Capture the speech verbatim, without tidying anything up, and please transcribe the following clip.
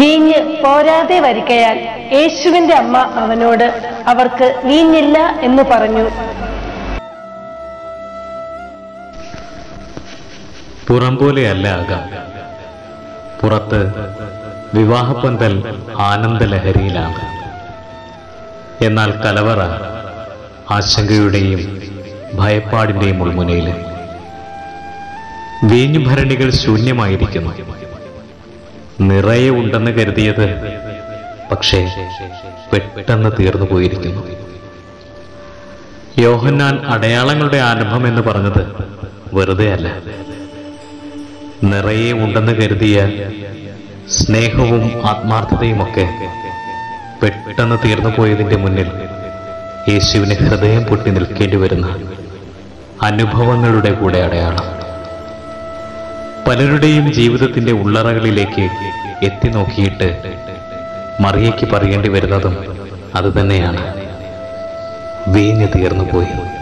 വീഞ്ഞ് പോരാതെ വരികയാൽ യേശുവിന്റെ അമ്മ അവനോട് അവർക്ക് വീഞ്ഞില്ല എന്ന് പറഞ്ഞു. പുറം പോലെയല്ല അകം. പുറത്ത് വിവാഹപ്പന്തൽ ആനന്ദലഹരിയിലാണ്. എന്നാൽ കലവറ ആശങ്കയുടെയും ഭയപ്പാടിന്റെയും ഉൾമുനയിൽ. വീഞ്ഞുഭരണികൾ ശൂന്യമായിരിക്കുന്നു. നിറയെ ഉണ്ടെന്ന് കരുതിയത് പക്ഷേ പെട്ടെന്ന് തീർന്നു പോയിരിക്കുന്നു. യോഹന്നാൻ അടയാളങ്ങളുടെ ആരംഭം എന്ന് പറഞ്ഞത് വെറുതെ അല്ല. നിറയെ ഉണ്ടെന്ന് കരുതിയ സ്നേഹവും ആത്മാർത്ഥതയുമൊക്കെ പെട്ടെന്ന് തീർന്നു പോയതിന്റെ മുന്നിൽ യേശുവിന് ഹൃദയം പൊട്ടി നിൽക്കേണ്ടി വരുന്ന അനുഭവങ്ങളുടെ കൂടെ അടയാളം. പലരുടെയും ജീവിതത്തിന്റെ ഉള്ളറകളിലേക്ക് എത്തി നോക്കിയിട്ട് മറിയയ്ക്ക് പറയേണ്ടി വരുന്നതും അതുതന്നെയാണ്. വീഞ്ഞ് തീർന്നു പോയി.